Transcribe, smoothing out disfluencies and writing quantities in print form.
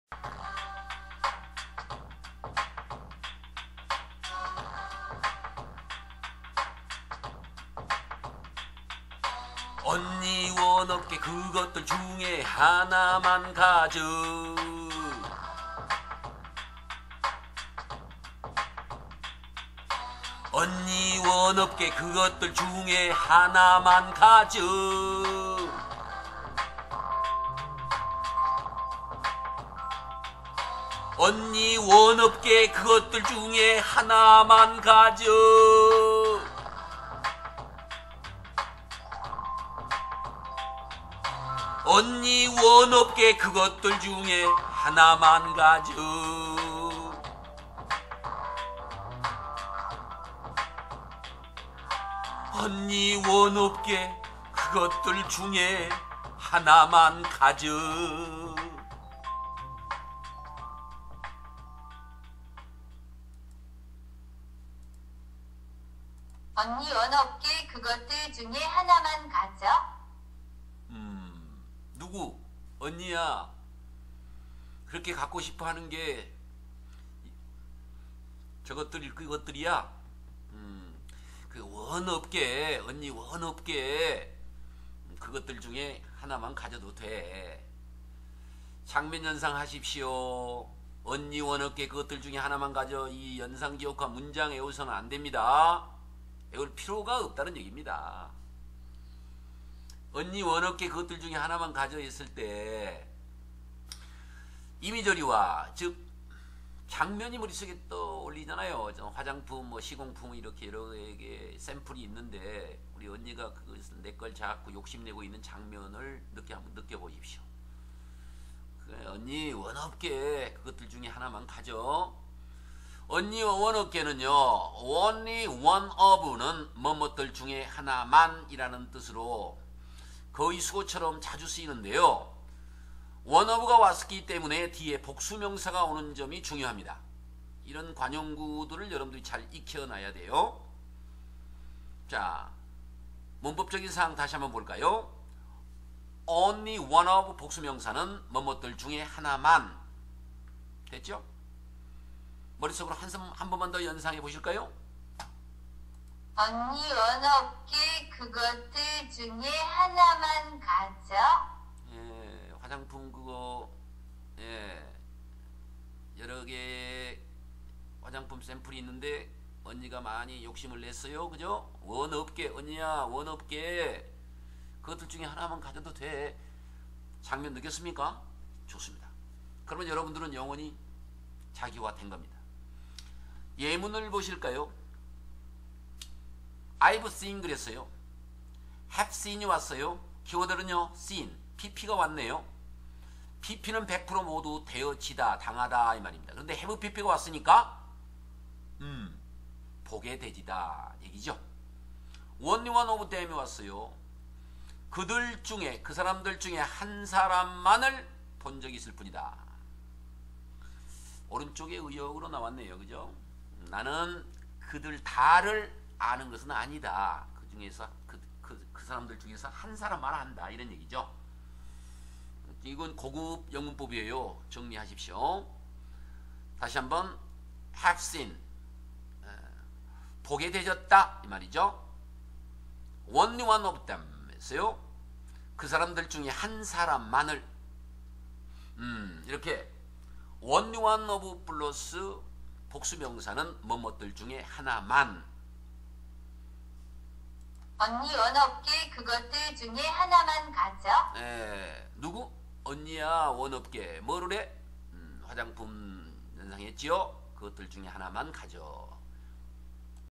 언니 원업계 그것들 중에 하나만 가져. 언니 원업계 그것들 중에 하나만 가져. 언니 원업계 그것들 중에 하나만 가져. 언니 원업계 그것들 중에 하나만 가져. 언니 원업계 그것들 중에 하나만 가져. 언니 원업계 그것들 중에 하나만 가져. 누구? 언니야. 그렇게 갖고 싶어 하는 게 그것들이야. 그 원업계, 언니 원업계 그것들 중에 하나만 가져도 돼. 장면 연상 하십시오. 언니 원업계 그것들 중에 하나만 가져. 이 연상 기억과 문장 외워서는 안 됩니다. 외울 필요가 없다는 얘기입니다. 언니 원업계 그것들 중에 하나만 가져 있을 때 이미저리와 즉 장면이 머릿속에 떠올리잖아요. 화장품, 시공품 이렇게 여러 개의 샘플이 있는데 우리 언니가 그것을 내 걸 자꾸 욕심내고 있는 장면을 한번 느껴보십시오. 그래, 언니 원업계 그것들 중에 하나만 가져. 언니 원업계는요, only one of는 뭐뭇들 중에 하나만이라는 뜻으로 거의 수고처럼 자주 쓰이는데요. one of가 왔기 때문에 뒤에 복수명사가 오는 점이 중요합니다. 이런 관용구들을 여러분들이 잘 익혀놔야 돼요. 자, 문법적인 사항 다시 한번 볼까요? only one of 복수명사는 뭐뭇들 중에 하나만. 됐죠? 머릿속으로 한 번만 더 연상해 보실까요? 언니 원업계 그것들 중에 하나만 가져. 예, 화장품 그거 여러 개의 화장품 샘플이 있는데 언니가 많이 욕심을 냈어요. 그죠? 원업계, 언니야 원업계 그것들 중에 하나만 가져도 돼. 장면 느꼈습니까? 좋습니다. 그러면 여러분들은 영원히 자기화 된 겁니다. 예문을 보실까요? I've seen 그랬어요. have seen이 왔어요. 키워드는요, seen, pp가 왔네요. pp는 100% 모두 되어지다, 당하다 이 말입니다. 그런데 have pp가 왔으니까 보게 되지다 얘기죠. only one of them이 왔어요. 그들 중에, 그 사람들 중에 한 사람만을 본 적이 있을 뿐이다. 오른쪽에 의역으로 나왔네요. 그죠? 나는 그들 다를 아는 것은 아니다. 그 중에서 그 사람들 중에서 한 사람만 안다. 이런 얘기죠. 이건 고급 영문법이에요. 정리하십시오. 다시 한번 have seen 보게 되졌다 이 말이죠. only one of them 했어요. 그 사람들 중에 한 사람만을 이렇게 only one of 플러스 복수명사는 뭐뭇들 중에 하나만. 언니 원업계 그것들 중에 하나만 가져. 누구? 언니야 원업계 뭐를 해? 화장품 연상했지요? 그것들 중에 하나만 가져.